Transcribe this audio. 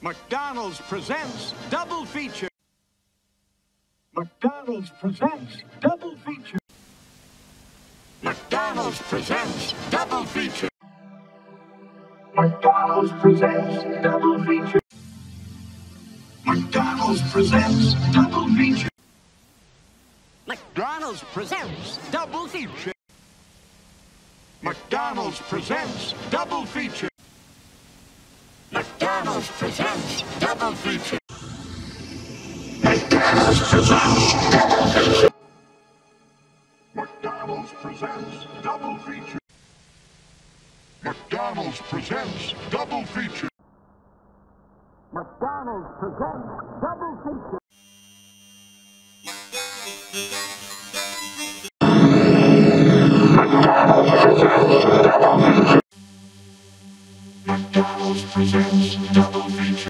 McDonald's presents double feature. McDonald's presents double feature. McDonald's presents double feature. McDonald's presents double feature. McDonald's presents double feature. McDonald's presents double feature. McDonald's presents double feature. McDonald's presents double feature. McDonald's presents double feature. McDonald's presents double feature. McDonald's presents double feature. McDonald's presents double feature.